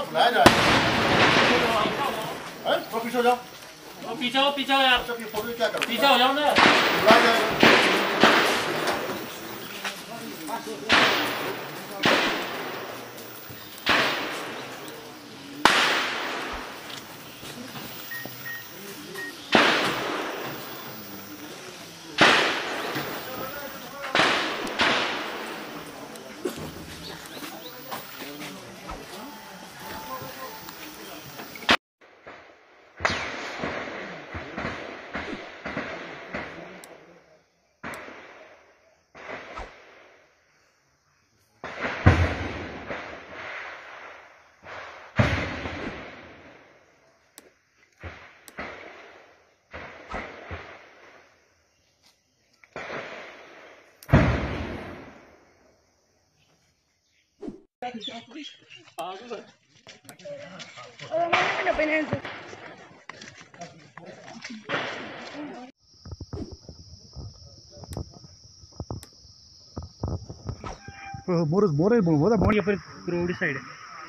बुलाया जाए। तो पीछे हो जाओ, पीछे हो यार। जब ये फोटो क्या करो, पीछे हो जाओ ना। बुलाया जाएगा। मोरे बोलबोदा ಬೋಡಿ ರೋಡ್ ಸೈಡ್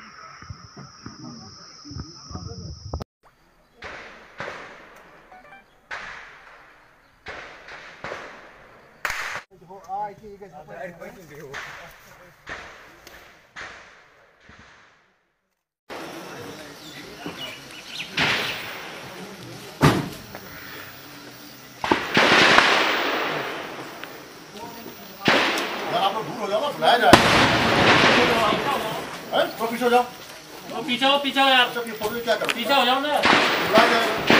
आप लोग दूर हो जाओ ना, बुलाया जाए। तो पीछे हो जाओ, पीछे हो यार। जब ये फोटो क्या करो, पीछे हो जाओ ना। बुलाया जाएगा।